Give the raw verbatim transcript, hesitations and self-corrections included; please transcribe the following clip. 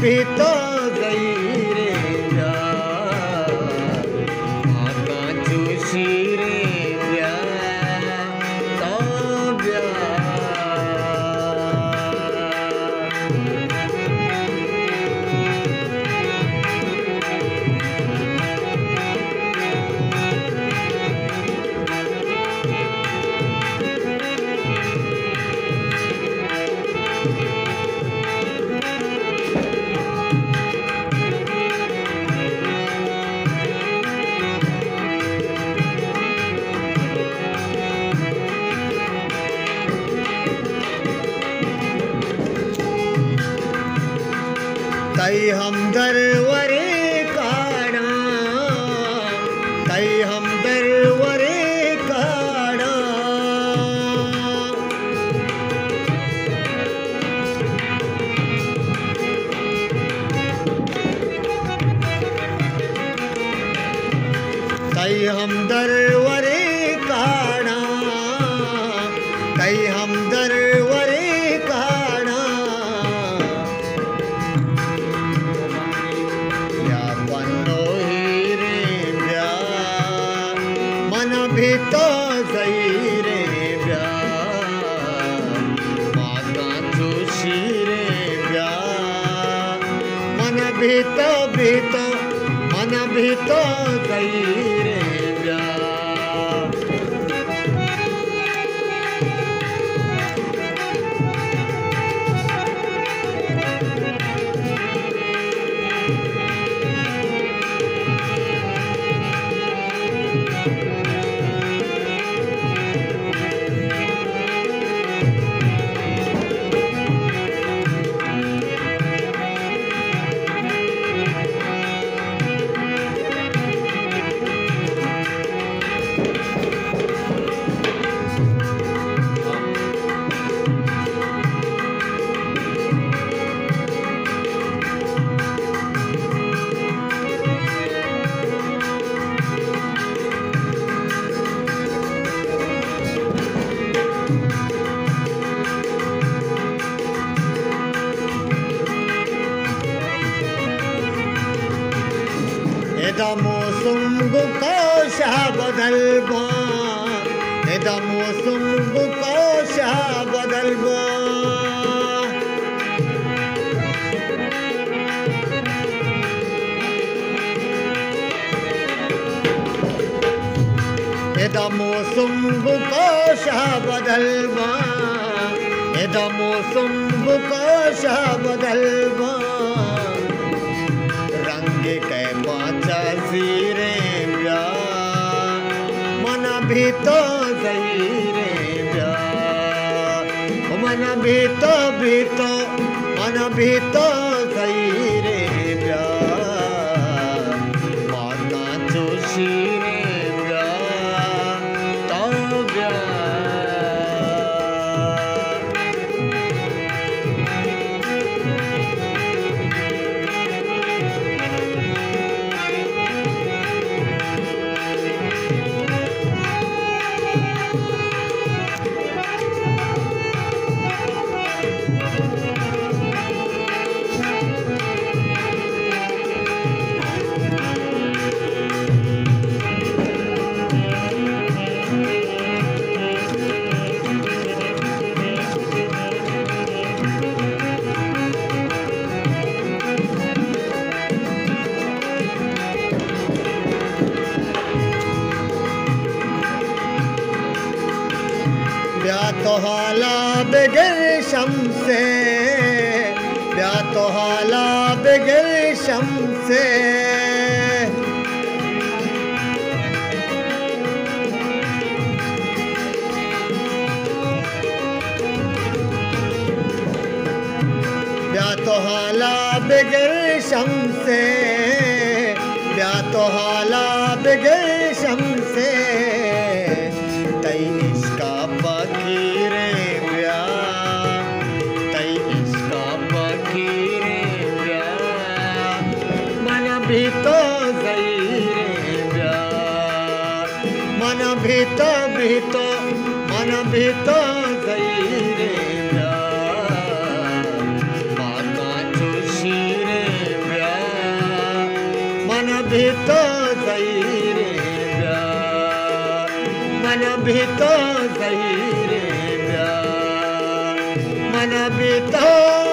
भीतो गई रे प्यार आका चूसी रे प्यार तो प्यार तई हम दरवरे काड़ा तई हम दरवरे काड़ा तई हम दरवरे काड़ा तई हम दरवरे काड़ा भीतो गई रे प्यार माता चूसी रे प्यार मन भीतो भीतो मन भीतो गई रे प्यार एदा मौसम गुकोशा बदलबा एदा मौसम गुकोशा बदलबा एदा मौसम गुकोशा बदलबा एदा मौसम गुकोशा बदलबा रंग के पाचा सीरे प्यार मन भीतो गई रे प्यार मन भीतो भीतो मन भीतो गई रे प्यार माता चूसी रे प्यार तो प्यार ब्याह तो हाला बगैर शम्से ब्याह तो हाला बगैर शम्से ब्याह तो हाला बगैर शम्से ब्याह तो हाला बगैर शम्से तई इसका फकीरे प्यार तई इसका फकीरे प्यार मन भीतो गई रे प्यार मन भीतो भीतो मन भीतो गई रे प्यार माता चूसी रे भी तो सही रे प्यार मन भी तो